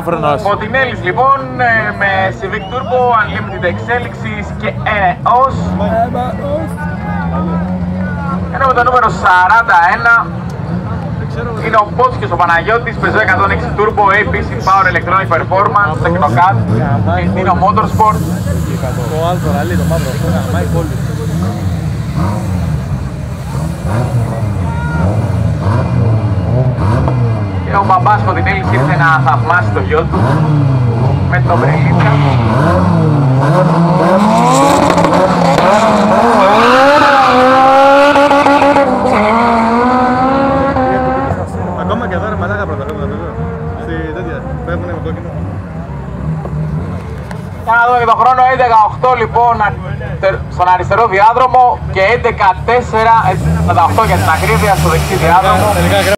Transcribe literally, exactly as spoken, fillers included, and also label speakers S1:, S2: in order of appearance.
S1: ελαφρυνός.
S2: Φωτεινέλης λοιπόν με Civic Turbo, Unlimited εξέλιξης και ΕΟΣ. Ενώ με το νούμερο σαράντα ένα είναι ο Πότσικος ο Παναγιώτης, Peugeot εκατόν έξι Turbo, έι πι σι Power Electronic Performance, Technocat, Dino Motorsport.
S1: Το άλλο ραλί, το μαύρο, αυτό είναι Mike Holly.
S2: Και ο μπαμπάς Φωτεινέλης ήρθε να θαυμάσει το γιο του με την ομπρελίτσα.
S1: Ακόμα και εδώ ρε μαλάκα πρωταθλήματα παίζω. Στη τέτοια, φεύγουνε με κόκκινο.
S2: Για να δούμε και τον χρόνο, έντεκα οκτώ λοιπόν στον αριστερό διάδρομο και έντεκα τέσσερα, έντεκα οκτώ για την ακρίβεια στο δεξί διάδρομο.